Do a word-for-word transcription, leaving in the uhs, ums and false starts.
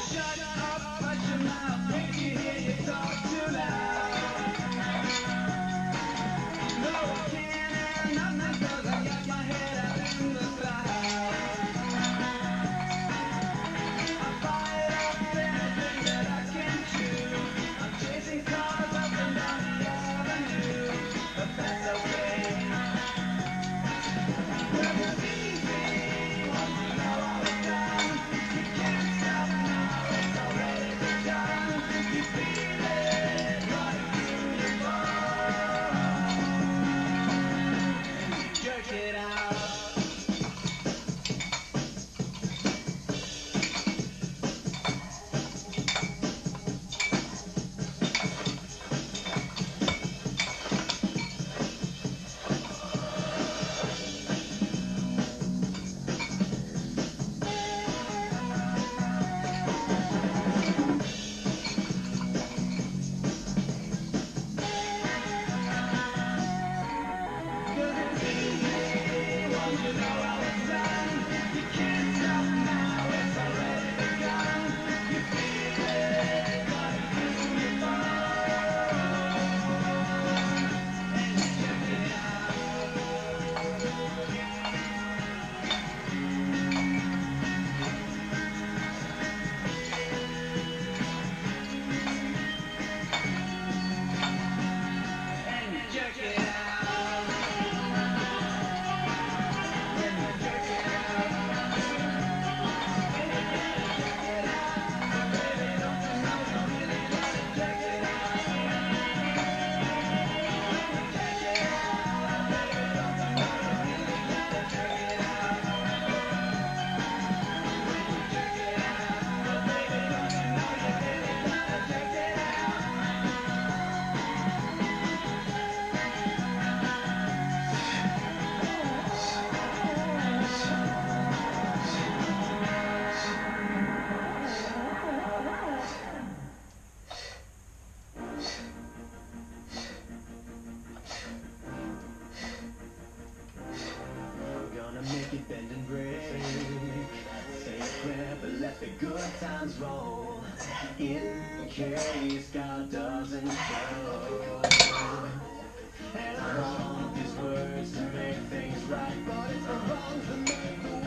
Shut up, shut your mouth, can't you hear you talk too loud? No, I can't hear nothing 'cause I got my head up in the clouds. I bite off anything that I can chew. I'm chasing cars up and down the avenue, but that's okay. 'Cause it's easy once you know how it's done. You can't stop now, it's already begun. You feel it right through your bones, and you jerk it out. Make it bend and break. Say a prayer, but let the good times roll. In case God doesn't show. And I want these words to make things right, but it's the wrongs that make the